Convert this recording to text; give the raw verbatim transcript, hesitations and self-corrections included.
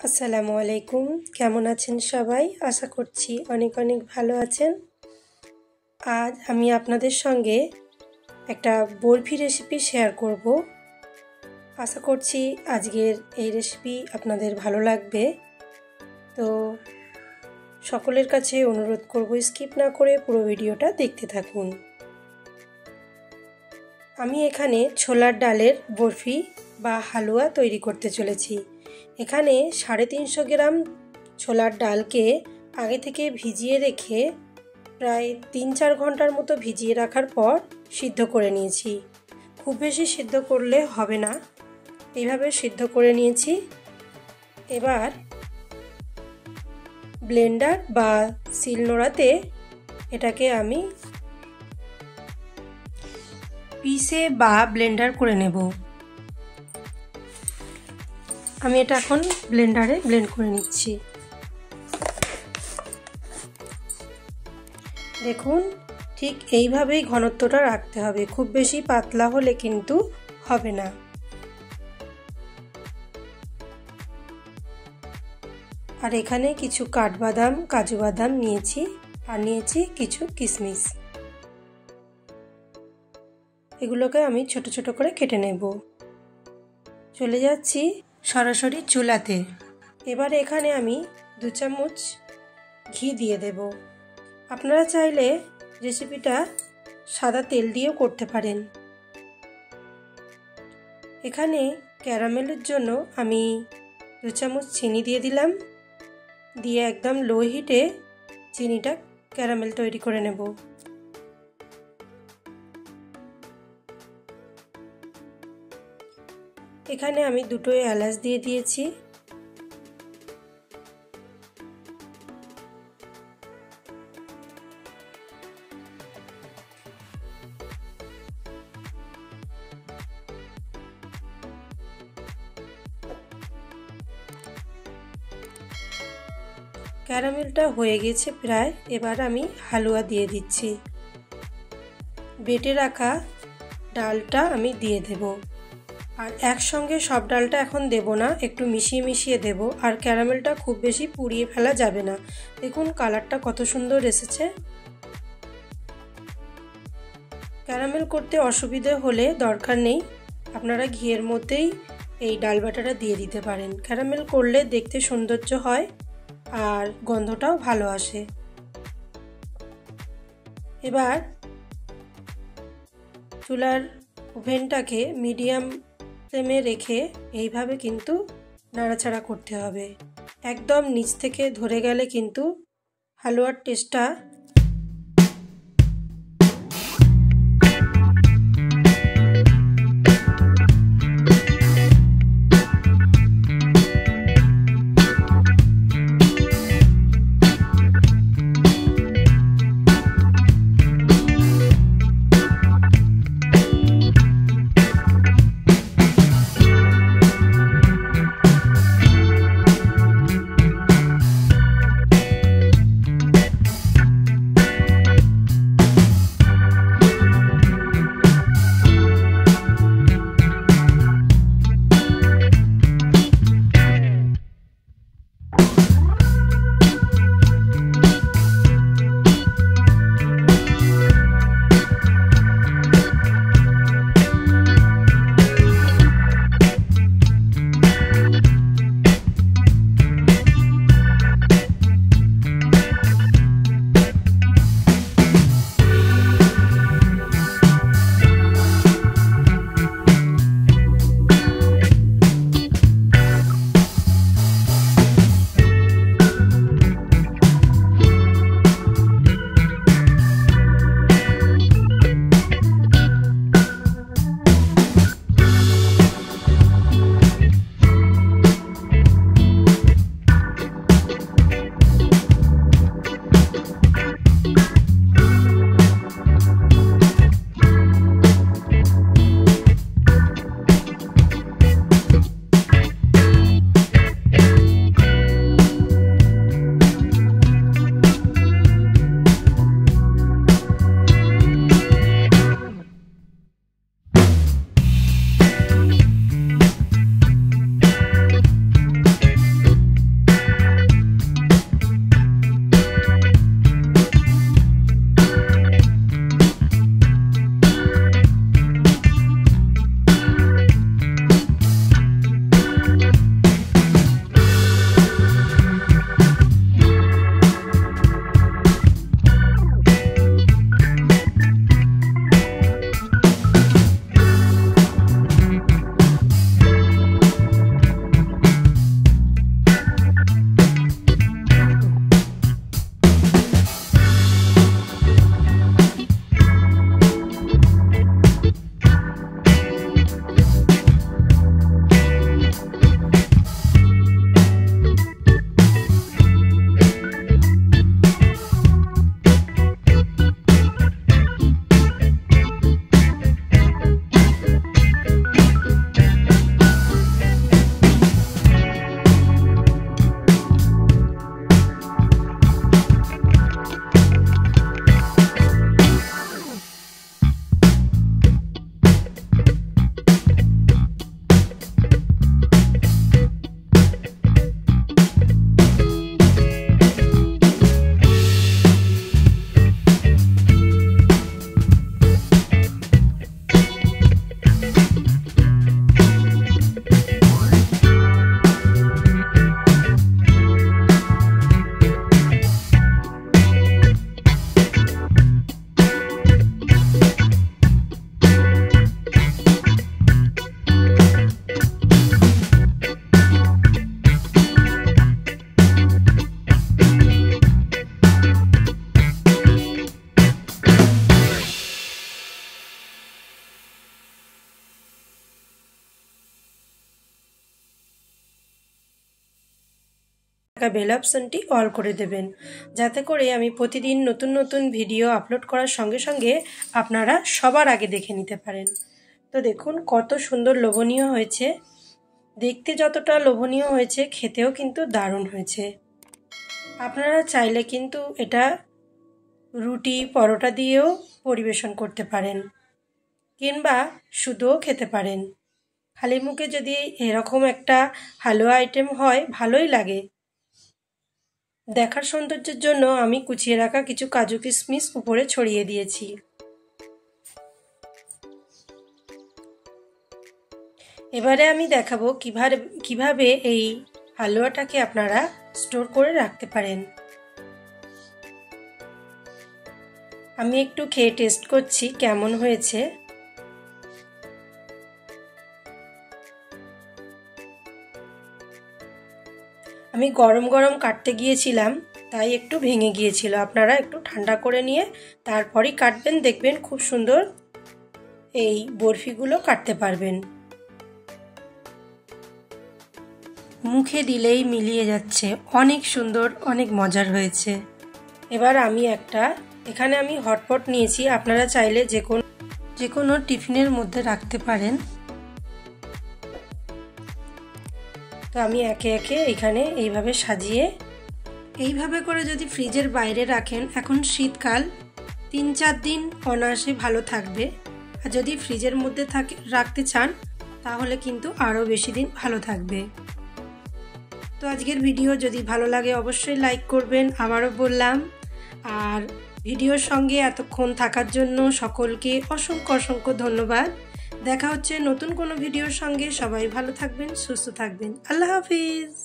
আসসালামু আলাইকুম। কেমন আছেন সবাই? আশা করছি অনেক অনেক ভালো আছেন। আজ আমি আপনাদের সঙ্গে একটা বরফি রেসিপি শেয়ার করব। আশা করছি আজকের এই রেসিপি আপনাদের ভালো লাগবে। তো সকলের কাছে অনুরোধ করব স্কিপ না করে পুরো ভিডিওটা দেখতে থাকুন। আমি এখানে ছোলার ডালের বরফি বা হালুয়া তৈরি করতে চলেছি। এখানে সাড়ে তিনশো গ্রাম ছোলার ডালকে আগে থেকে ভিজিয়ে রেখে প্রায় তিন চার ঘন্টার মতো ভিজিয়ে রাখার পর সিদ্ধ করে নিয়েছি। খুব বেশি সিদ্ধ করলে হবে না, এইভাবে সিদ্ধ করে নিয়েছি। এবার ব্লেন্ডার বা শিলনোড়াতে এটাকে আমি পিষে বা ব্লেন্ডার করে নেব। আমি এটা এখন ব্লেন্ডারে ব্লেন্ড করে নিচ্ছি। দেখুন, ঠিক এইভাবেই ঘনত্বটা রাখতে হবে, খুব বেশি পাতলা হলে কিন্তু হবে না। আর এখানে কিছু কাঠবাদাম, কাজু বাদাম নিয়েছি, আর নিয়েছি কিছু কিশমিশ। এগুলোকে আমি ছোট ছোট করে কেটে নেব। চলে যাচ্ছি সরাসরি চুলাতে। এবার এখানে আমি দু চামচ ঘি দিয়ে দেব। আপনারা চাইলে রেসিপিটা সাদা তেল দিয়েও করতে পারেন। এখানে ক্যারামেলের জন্য আমি দু চামচ চিনি দিয়ে দিলাম, দিয়ে একদম লো হিটে চিনিটা ক্যারামেল তৈরি করে নেব। এখানে আমি দুটো এলাচ দিয়ে দিয়েছি। ক্যারামেলটা হয়ে গেছে প্রায়। এবার আমি হালুয়া দিয়ে দিচ্ছি। বেটে রাখা ডালটা আমি দিয়ে দেব। আর একসঙ্গে সব ডালটা এখন দেব না, একটু মিশিয়ে মিশিয়ে দেব। আর ক্যারামেলটা খুব বেশি পুড়িয়ে ফেলা যাবে না। দেখুন কালারটা কত সুন্দর এসেছে। ক্যারামেল করতে অসুবিধে হলে দরকার নেই, আপনারা ঘিয়ের মধ্যেই এই ডাল বাটাটা দিয়ে দিতে পারেন। ক্যারামেল করলে দেখতে সৌন্দর্য হয় আর গন্ধটাও ভালো আসে। এবার চুলার ওভেনটাকে মিডিয়াম ফ্লেমে রেখে এইভাবে কিন্তু নাড়াচাড়া করতে হবে। একদম নিচ থেকে ধরে গেলে কিন্তু হালুয়ার টেস্টটা বেল অপশনটি অল করে দেবেন, যাতে করে আমি প্রতিদিন নতুন নতুন ভিডিও আপলোড করার সঙ্গে সঙ্গে আপনারা সবার আগে দেখে নিতে পারেন। তো দেখুন কত সুন্দর লোভনীয় হয়েছে, দেখতে যতটা লোভনীয় হয়েছে খেতেও কিন্তু দারুণ হয়েছে। আপনারা চাইলে কিন্তু এটা রুটি পরোটা দিয়েও পরিবেশন করতে পারেন, কিংবা শুধুও খেতে পারেন। খালি মুখে যদি এরকম একটা হালুয়া আইটেম হয় ভালোই লাগে। দেখার সৌন্দর্যের জন্য আমি কুচিয়ে রাখা কিছু কাজু কিশমিশ উপরে ছড়িয়ে দিয়েছি। এবারে আমি দেখাবো কিভাবে কিভাবে এই হালুয়াটাকে আপনারা স্টোর করে রাখতে পারেন। আমি একটু খেয়ে টেস্ট করছি কেমন হয়েছে। আমি গরম গরম কাটতে গিয়েছিলাম, তাই একটু ভেঙে গিয়েছিল। আপনারা একটু ঠান্ডা করে নিয়ে তারপরই কাটবেন, দেখবেন খুব সুন্দর এই বরফিগুলো কাটতে পারবেন। মুখে দিলেই মিলিয়ে যাচ্ছে, অনেক সুন্দর, অনেক মজার হয়েছে। এবার আমি একটা এখানে আমি হটপট নিয়েছি, আপনারা চাইলে যে কোনো যে কোনো টিফিনের মধ্যে রাখতে পারেন। তো আমি একে একে এখানে এইভাবে সাজিয়ে, এইভাবে করে যদি ফ্রিজের বাইরে রাখেন, এখন শীতকাল, তিন চার দিন অনায়াসে ভালো থাকবে। আর যদি ফ্রিজের মধ্যে থাকে রাখতে চান তাহলে কিন্তু আরও বেশি দিন ভালো থাকবে। তো আজকের ভিডিও যদি ভালো লাগে অবশ্যই লাইক করবেন, আবারও বললাম। আর ভিডিওর সঙ্গে এতক্ষণ থাকার জন্য সকলকে অসংখ্য অসংখ্য ধন্যবাদ। দেখা হচ্ছে নতুন কোনো ভিডিওর সঙ্গে। সবাই ভালো থাকবেন, সুস্থ থাকবেন। আল্লাহ হাফিজ।